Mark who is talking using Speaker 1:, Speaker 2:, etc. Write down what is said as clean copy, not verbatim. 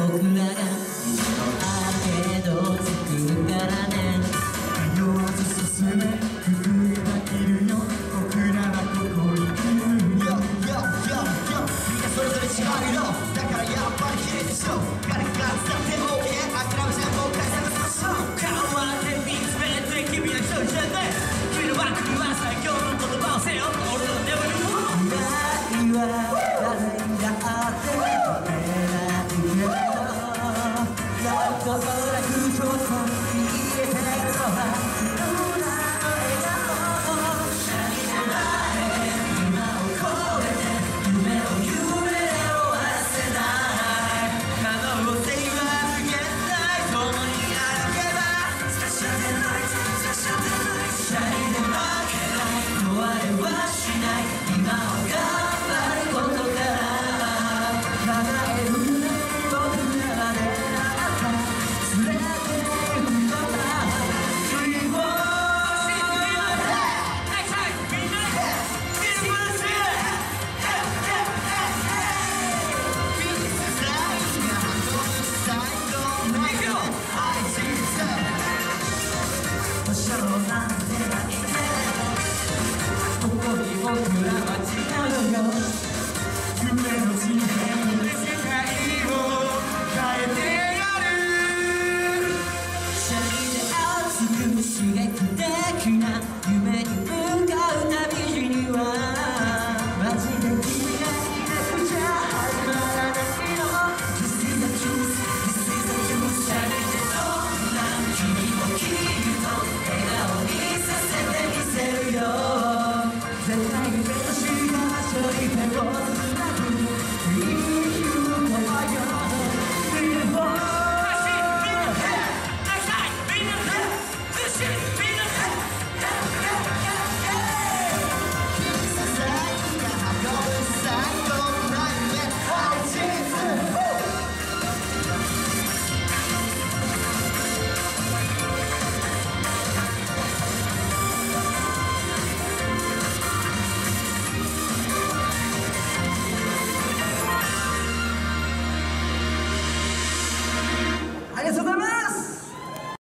Speaker 1: 僕らがアーケードを作るからね。どうぞ進め、工夫がいるよ。僕らはここにいるよ。みんなそれぞれ違うよ。だからやっぱり綺麗でしょ。誰かが伝って OK、諦めちゃもう一回探しましょう。顔は手に詰めて君は一人じゃない。君のバックには最強の言葉を背負って俺の眠るもの。未来は誰にだって見えないけど、なんとなくちょっと見えてるのは僕らは違うよ。夢の地平に世界を変えてやる。シャイで熱く刺激的な夢に向かう旅路にはマジで君がいなくちゃ始まらないの。 This is the truth, this is the truth。 シャイでどんな君をきっと笑顔にさせてみせるよ。絶対に目とした場所に手をつなぐ。いい日とはよ。みんなありがとうございます。